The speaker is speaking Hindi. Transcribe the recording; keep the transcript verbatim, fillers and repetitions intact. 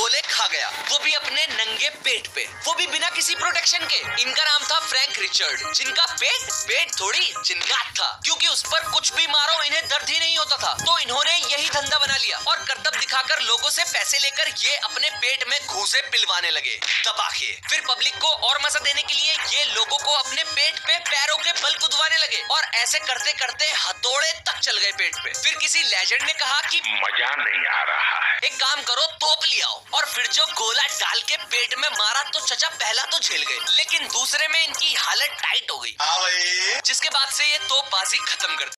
गोले खा गया, वो भी अपने नंगे पेट पे, वो भी बिना किसी प्रोटेक्शन के। इनका नाम था फ्रैंक रिचर्ड, जिनका पेट पेट थोड़ी जिन्नात था, क्योंकि उस पर कुछ भी मारो इन्हें दर्द ही नहीं होता था। तो इन्होंने यही धंधा बना लिया और करतब दिखाकर लोगों से पैसे लेकर ये अपने पेट में घूसे पिलवाने लगे दबा के। फिर पब्लिक को और मजा देने के लिए ये लोगों को अपने पेट पे पैरों के बल कुदवाने लगे और ऐसे करते करते हथौड़े तक चल गए पेट पे। फिर किसी लेजेंड ने कहा कि मजा नहीं आ रहा है, एक काम करो, तोप ले आओ। और फिर जो गोला डाल के पेट में मारा तो चचा पहला तो झेल गए, लेकिन दूसरे में इनकी हालत टाइट हो गई, जिसके बाद से ये तोपबाजी खत्म कर